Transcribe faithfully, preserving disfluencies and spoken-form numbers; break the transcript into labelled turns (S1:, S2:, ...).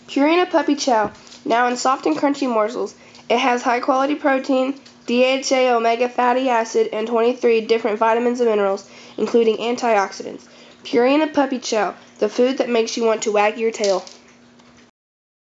S1: Purina Puppy Chow, now in soft and crunchy morsels. It has high-quality protein, D H A omega fatty acid, and twenty-three different vitamins and minerals, including antioxidants. Purina Puppy Chow, the food that makes you want to wag your tail.